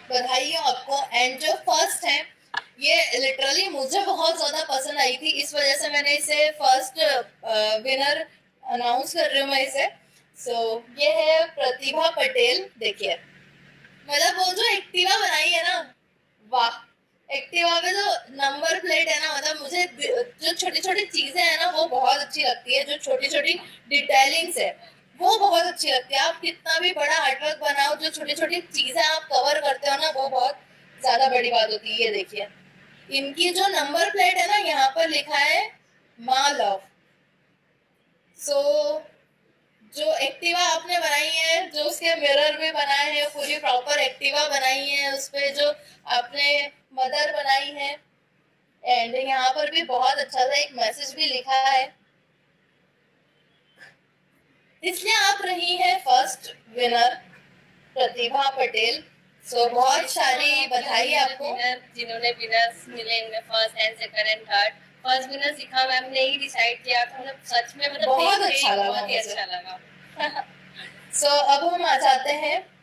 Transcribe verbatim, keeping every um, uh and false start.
बधाई हो आपको। एंड जो फर्स्ट है ये लिटरली मुझे बहुत ज्यादा पसंद आई थी, इस वजह से मैंने इसे फर्स्ट विनर अनाउंस कर रही हूँ मैं इसे। सो so, ये है प्रतिभा पटेल। देखिए मतलब वो जो एक्टिवा बनाई है ना, वाह। एक्टिवा पे जो नंबर प्लेट है ना, मतलब मुझे जो छोटी छोटी चीजें है ना वो बहुत अच्छी लगती है, जो छोटी छोटी डिटेलिंग्स है वो बहुत अच्छी लगती है। आप कितना भी बड़ा आर्टवर्क बनाओ, जो छोटी छोटी चीजें आप कवर करते हो ना वो बहुत ज्यादा बड़ी बात होती है। ये देखिए इनकी जो नंबर प्लेट है ना, यहाँ पर लिखा है माँ लव। सो जो एक्टिवा आपने बनाई है, जो उसके मिरर में बनाए हैं, पूरी प्रॉपर एक्टिवा बनाई है, उस पे जो आपने मदर बनाई है। एंड यहाँ पर भी बहुत अच्छा सा एक मैसेज भी लिखा है, इसलिए आप रही है first winner Pratibha Patel. So so, बहुत सारी बधाई आपको जिन्होंने विनर्स मिले इनमें first and second and third. First winner Shikha ma'am ने ही डिसाइड किया था, मतलब सच में मतलब बहुत अच्छा लगा, बहुत ही अच्छा लगा। सो so, अब हम आ जाते हैं